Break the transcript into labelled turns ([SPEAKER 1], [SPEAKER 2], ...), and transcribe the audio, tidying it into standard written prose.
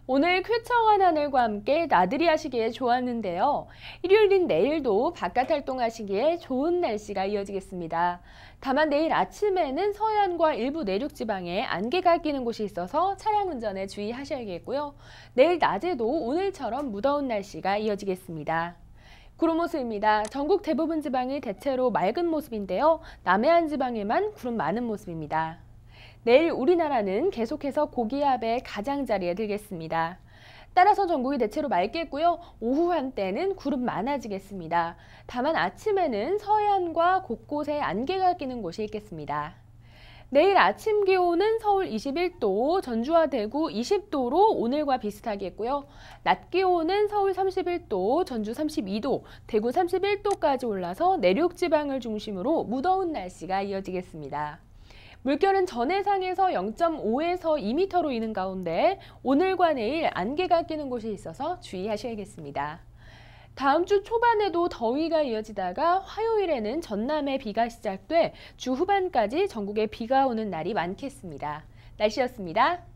[SPEAKER 1] 오늘 쾌청한 하늘과 함께 나들이 하시기에 좋았는데요. 일요일인 내일도 바깥 활동하시기에 좋은 날씨가 이어지겠습니다. 다만 내일 아침에는 서해안과 일부 내륙 지방에 안개가 끼는 곳이 있어서 차량 운전에 주의하셔야겠고요. 내일 낮에도 오늘처럼 무더운 날씨가 이어지겠습니다. 구름 모습입니다. 전국 대부분 지방이 대체로 맑은 모습인데요. 남해안 지방에만 구름 많은 모습입니다. 내일 우리나라는 계속해서 고기압의 가장자리에 들겠습니다. 따라서 전국이 대체로 맑겠고요. 오후 한때는 구름 많아지겠습니다. 다만 아침에는 서해안과 곳곳에 안개가 끼는 곳이 있겠습니다. 내일 아침 기온은 서울 21도, 전주와 대구 20도로 오늘과 비슷하겠고요. 낮 기온은 서울 31도, 전주 32도, 대구 31도까지 올라서 내륙 지방을 중심으로 무더운 날씨가 이어지겠습니다. 물결은 전해상에서 0.5에서 2m로 이는 가운데 오늘과 내일 안개가 끼는 곳이 있어서 주의하셔야겠습니다. 다음 주 초반에도 더위가 이어지다가 화요일에는 전남에 비가 시작돼 주 후반까지 전국에 비가 오는 날이 많겠습니다. 날씨였습니다.